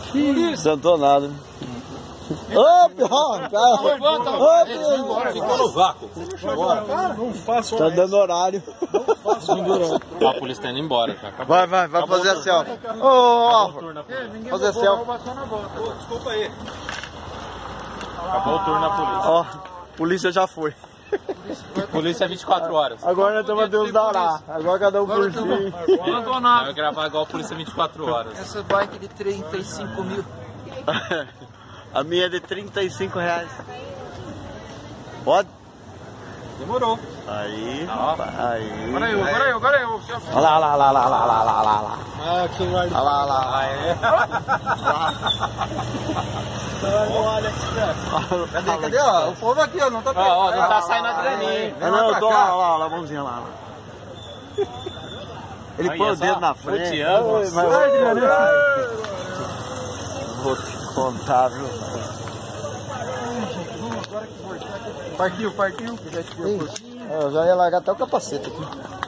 Santou nada. Ô, pior, cara. Ficou no vácuo. Não faço Tá dando horário. A polícia tá indo embora. Já acabou. Vai fazer a selfie. Ô, Álvaro. Fazer a selfie. Desculpa aí. Acabou o turno na polícia. Ó, polícia já foi. Polícia 24 horas. Agora nós estamos a Deus dará. Agora cada um por si. Vai gravar igual a polícia 24 horas. Essa bike de 35 mil. A minha é de R$35. Pode? Demorou. Aí, Ó. aí. Agora eu. Olha lá. Ah, que vai. Olha lá. Cadê? Ó, o povo aqui, ó, não tá pegando. Ó, não tá saindo a graninha, hein? Não, eu tô lá, a mãozinha lá. Ele põe o dedo na frente. Eu te amo. Oi, mas vou te contar, viu? Partiu. Eu já ia largar até o capacete aqui.